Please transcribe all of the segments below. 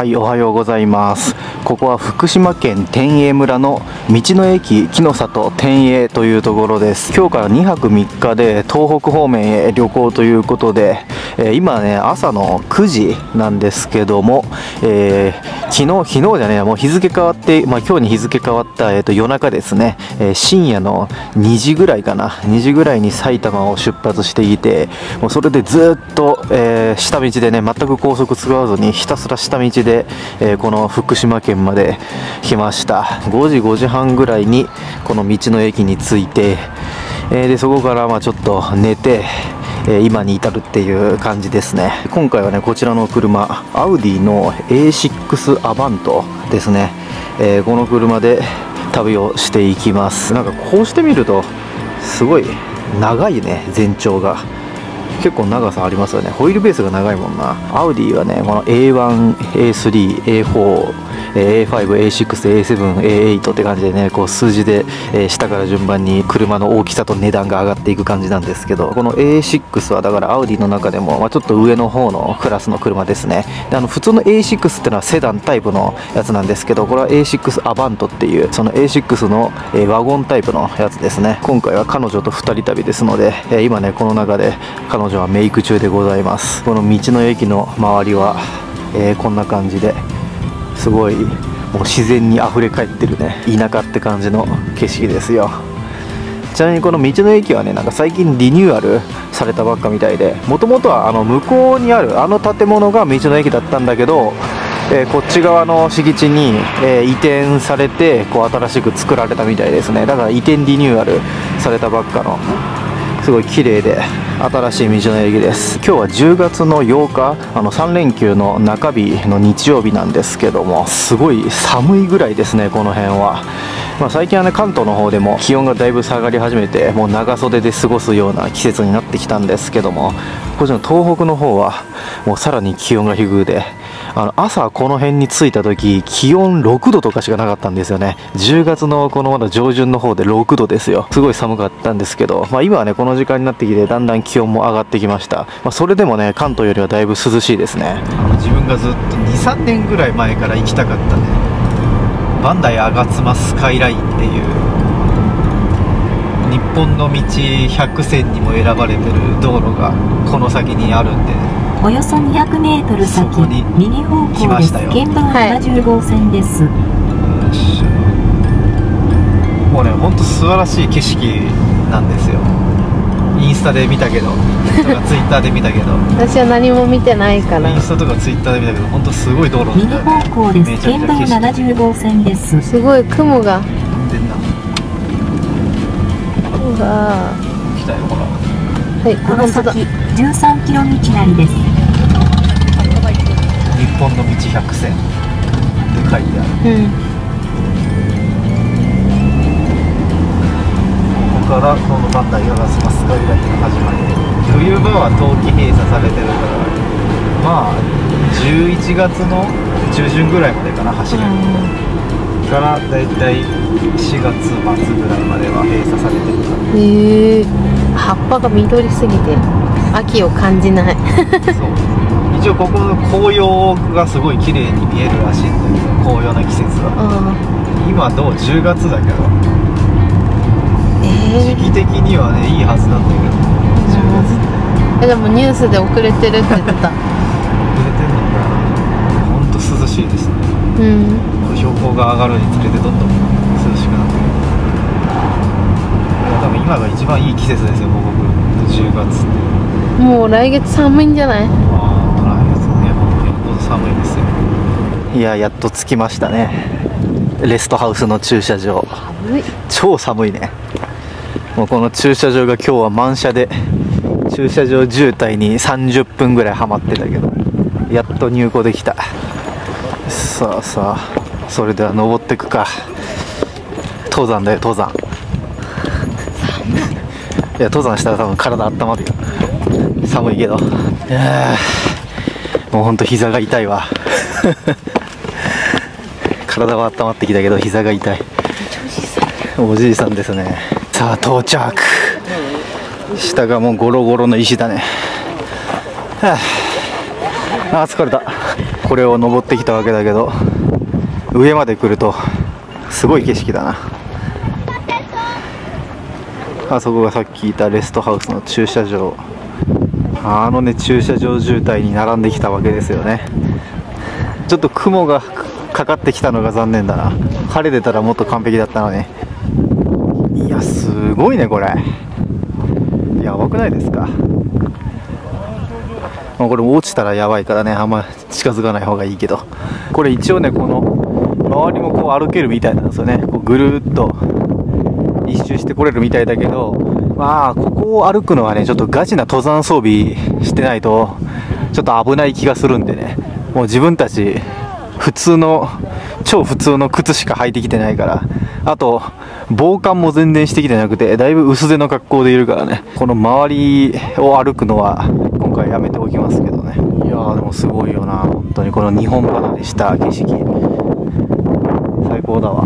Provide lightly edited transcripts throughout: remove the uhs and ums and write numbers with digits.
はい、おはようございます。ここは福島県天栄村の道の駅木の里天栄というところです。今日から2泊3日で東北方面へ旅行ということで、今ね朝の9時なんですけども、昨日じゃねえ、もう日付変わって、今日に日付変わった、夜中ですね、深夜の2時ぐらいかな、2時ぐらいに埼玉を出発していて、もうそれでずっと、下道でね、全く高速使わずにひたすら下道で、この福島県まで来ました。5時半ぐらいにこの道の駅に着いて、でそこからちょっと寝て、今に至るっていう感じですね。今回はねこちらの車、アウディの A6 アバントですね。この車で旅をしていきます。なんかこうしてみるとすごい長いね、全長が結構長さありますよね。ホイールベースが長いもんな。アウディはねこの A1、A3、A4、A5、A6、A7、A8 って感じでね、こう数字で、下から順番に車の大きさと値段が上がっていく感じなんですけど、この A6 はだからアウディの中でも、ちょっと上の方のクラスの車ですね。で普通の A6 ってのはセダンタイプのやつなんですけど、これは A6 アバントっていうその A6 の、ワゴンタイプのやつですね。今回は彼女と2人旅ですので、今ねこの中で彼女はメイク中でございます。この道の駅の周りは、こんな感じですごいもう自然にあふれ返ってるね、田舎って感じの景色ですよ。ちなみにこの道の駅はね、なんか最近リニューアルされたばっかみたいで、もともとは向こうにある建物が道の駅だったんだけど、こっち側の敷地に、移転されてこう新しく作られたみたいですね。だから移転リニューアルされたばっかのすごい綺麗で新しい道の駅です。今日は10月の8日、3連休の中日の日曜日なんですけども、すごい寒いぐらいですね、この辺は。最近はね関東の方でも気温がだいぶ下がり始めて、もう長袖で過ごすような季節になってきたんですけども、こっちの東北の方はもうさらに気温が低くで、朝この辺に着いた時気温6度とかしかなかったんですよね。10月のこのまだ上旬の方で6度ですよ。すごい寒かったんですけど、今はねこの時間になってきてだんだん気温も上がってきました。それでもね関東よりはだいぶ涼しいですね。自分がずっと 2,3 年ぐらい前から行きたかったね、磐梯吾妻スカイラインっていう日本の道100選にも選ばれてる道路がこの先にあるんで、 およそ200メートル先、右方向です。県道70号線です。 もうね、ほんと素晴らしい景色なんですよ。インスタで見たけど、とかツイッターで見たけど私は何も見てないから。 インスタとかツイッターで見たけど、ほんとすごい道路右方向です。県道70号線です。 すごい雲が出んな。 うわ来たよ、ほら。 はい、 この先13キロ道なりです。 日本の道100選って書いてある。ここからこの磐梯吾妻スカイラインが始まり、冬場は冬季閉鎖されてるから、11月の中旬ぐらいまでかな、走れるのからだいたい4月末ぐらいまでは閉鎖されてるから。 葉っぱが緑すぎて秋を感じない。 そう、一応ここの紅葉がすごい綺麗に見えるらしいんだけど、紅葉の季節は今どう10月だけど、時期的にはねいいはずなんだけど、10月ってでもニュースで遅れてるって言ってた。 遅れてんのかな。ほんと涼しいですね。標高が上がるにつれてどんどん涼しくなってくる。多分今が一番いい季節ですよ、もう僕10月って。 もう来月寒いんじゃない？ 来月ね、もうよっぽど寒いですよ。いや、やっと着きましたね、レストハウスの駐車場。超寒いね。もうこの駐車場が今日は満車で、駐車場渋滞に30分ぐらいハマってたけど、やっと入庫できた。さあさあ、それでは登ってくか。登山だよ、登山。いや、登山したら多分体温まるよ。寒いけど。いやもうほんと膝が痛いわ。体は温まってきたけど膝が痛い。おじいさんですね。さあ到着。下がもうゴロゴロの石だね。はあ、疲れた。 これを登ってきたわけだけど、上まで来るとすごい景色だな。あそこがさっきいたレストハウスの駐車場。駐車場渋滞に並んできたわけですよね。ちょっと雲がかかってきたのが残念だな。晴れてたらもっと完璧だったのに。いや、すごいねこれ。やばくないですか。これ落ちたらやばいからね、あんま近づかない方がいいけど、これ一応ね、この周りもこう歩けるみたいなんですよね。こうぐるっと一周してこれるみたいだけど、まあここを歩くのはね、ちょっとガチな登山装備してないとちょっと危ない気がするんでね、もう自分たち超普通の靴しか履いてきてないから、あと防寒も全然してきてなくて、だいぶ薄手の格好でいるからね、この周りを歩くのは今回やめておきますけどね。いやーでもすごいよな、本当にこの日本離れした景色最高だわ。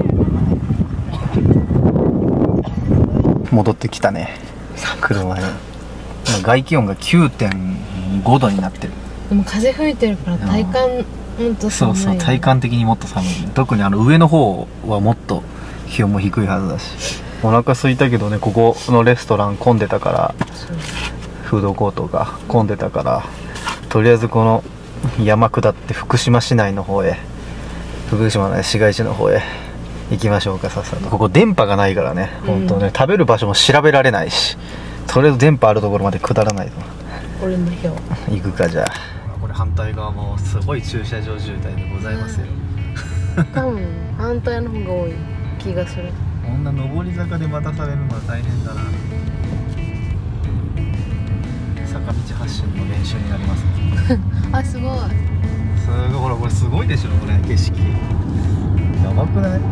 戻ってきたね、車に。外気温が 9.5 度になってる。 でも風吹いてるから体感もっと寒い。 そう体感的にもっと寒い。特に上の方はもっと気温も低いはずだし。お腹空いたけどね、ここのレストラン混んでたから、フードコートが混んでたから、とりあえずこの山下って福島市内の方へ、福島の市街地の方へ行きましょうか、さっさと。ここ電波がないからね、本当ね、食べる場所も調べられないし、とりあえず電波あるところまで下らないと。 俺の票行くか。じゃあこれ反対側もすごい駐車場渋滞でございますよ。 多分反対の方が多い気がする。 こんな上り坂で待たされるのは大変だな。坂道発進の練習になりますね。 あ、すごい。 ほらこれすごいでしょ、これ景色やばくない？やっ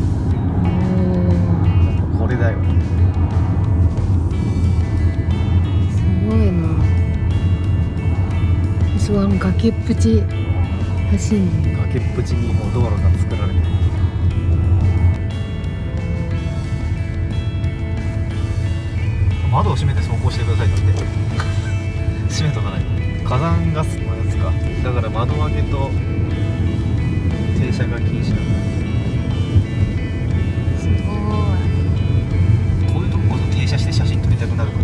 ぱこれだよ。 すごいな。すごい、崖っぷち走んね。 崖っぷちにもう道路が作られてる。窓を閉めて走行してくださいだって閉めとかないと。火山ガスのやつか。だから窓開けと停車が禁止なんだ。 すごい。 こういうとここそ停車して写真撮りたくなる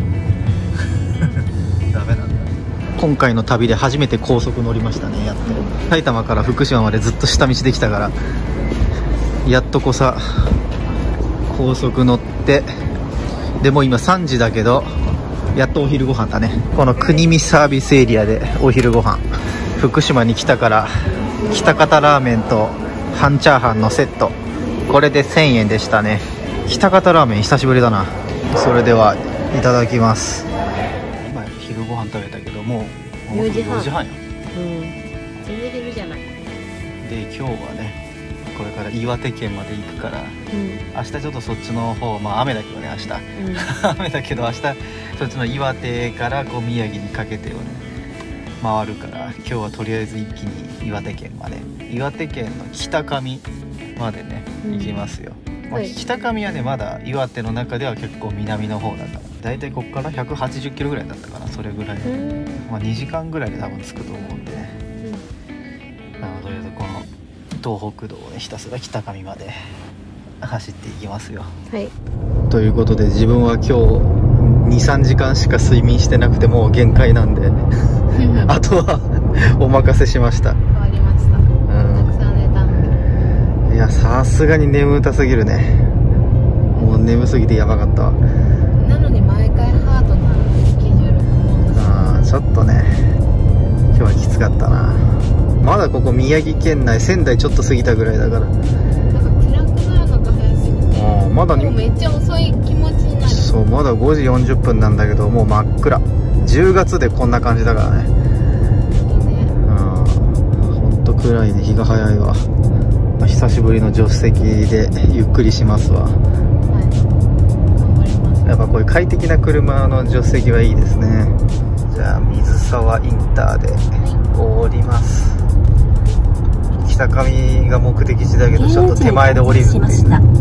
からダメなんだ。今回の旅で初めて高速乗りましたね、やっと。埼玉から福島までずっと下道できたから、やっとこさ高速乗って。でも今3時だけど、やっとお昼ご飯だね。この国見サービスエリアでお昼ご飯。福島に来たから喜多方ラーメンと半チャーハンのセット、これで1000円でしたね。喜多方ラーメン久しぶりだな。それではいただきます。今昼ご飯食べたけど、もう 4時半。 4時半よ。 全然昼じゃない。 で今日はね、これから岩手県まで行くから、明日ちょっとそっちの方、まあ雨だけどね明日、雨だけど明日そっちの岩手からこう宮城にかけてをね回るから、今日はとりあえず一気に岩手県まで、岩手県の北上までね行きますよ。まあ、北上はねまだ岩手の中では結構南の方だから、だいたいここから180キロぐらいだったかな、それぐらい、まあ2時間ぐらいで多分着くと思うんでね、とりあえずこの東北道をねひたすら北上まで走っていきますよ。 はい。 ということで、自分は今日 2,3 時間しか睡眠してなくてもう限界なんであとはお任せしました。 変わりました。たくさん寝たので。 いや、さすがに眠たすぎるね。もう眠すぎてやばかったわ。 なのに毎回ハードなスケジュール組もうとして。 ちょっとね今日はきつかったな。まだここ宮城県内、仙台ちょっと過ぎたぐらいだから、 なんか暗くなるのが早すぎて、 まだもうめっちゃ遅い気持ちになる。 そう、まだ5時40分なんだけど、もう真っ暗。10月でこんな感じだからね。ほんと暗いね、日が早いわ。久しぶりの助手席でゆっくりしますわ。やっぱこういう快適な車の助手席はいいですね。じゃあ水沢インターで降ります。北上が目的地だけど、ちょっと手前で降りるっていう。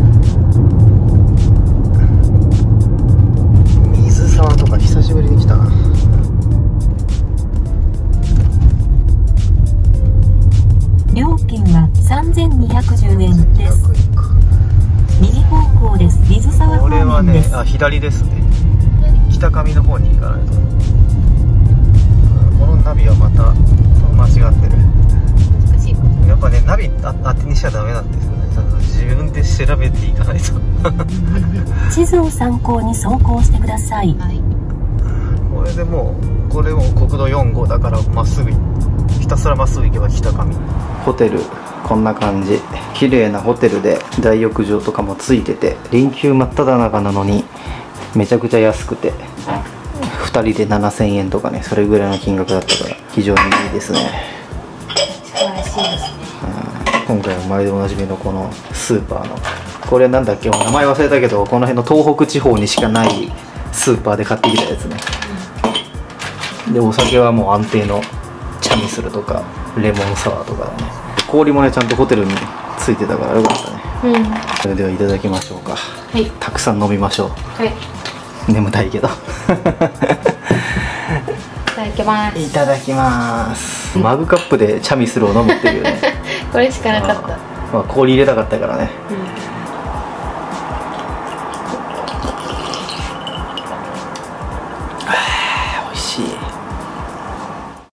水沢とか久しぶりに来たな。 料金は3210円です。右方向です。水沢方これはね、 面です。 左ですね。北上の方に行かないと。このナビはまた間違ってる。 難しい。 やっぱね、ナビ当てにしちゃダメなんですよね。自分で調べていかないと。 地図を参考に走行してください。 はい。 これでもう、これも国道4号だからまっすぐ、ひたすらまっすぐ行けば北上。ホテルこんな感じ。綺麗なホテルで大浴場とかもついてて、連休真っ只中なのにめちゃくちゃ安くて、2人で7000円とかね、それぐらいの金額だったから非常にいいですね。 素晴らしいですね。 今回は毎度おなじみのこのスーパーの、これなんだっけ、名前忘れたけど、この辺の東北地方にしかないスーパーで買ってきたやつね。でお酒はもう安定のチャミスルとかレモンサワーとかね、氷もねちゃんとホテルについてたからよかったね。それではいただきましょうか。 はい。 たくさん飲みましょはい。 う。眠たいけど。 いただきます。 いただきます。マグカップでチャミスルを飲むっていうね。 これしかなかった。 まあ氷入れたかったからね。